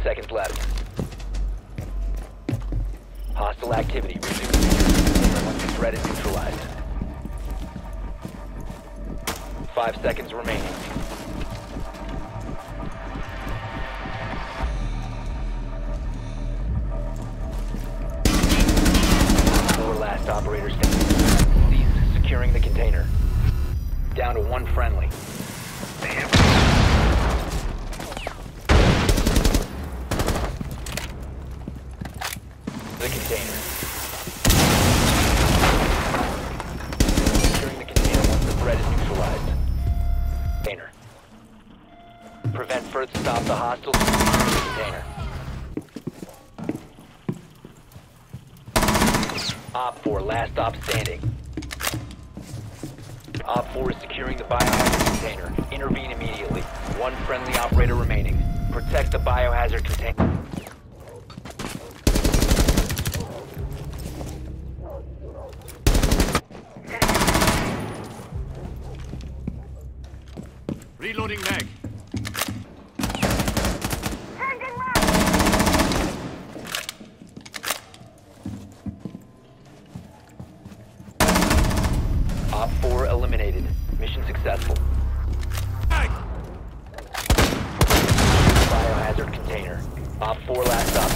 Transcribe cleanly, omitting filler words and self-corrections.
seconds left. Hostile activity. Resume once the threat is neutralized. 5 seconds remaining. 4 last operators standing. Cease securing the container. Down to 1 friendly. The container. Securing the container once the threat is neutralized. Container. Prevent further. Stop the hostiles from securing the container. Op 4, last stop standing. Op 4 is securing the biohazard container. Intervene immediately. 1 friendly operator remaining. Protect the biohazard container. Reloading mag. Op 4 eliminated. Mission successful. Mag. Biohazard container. Op 4 last stop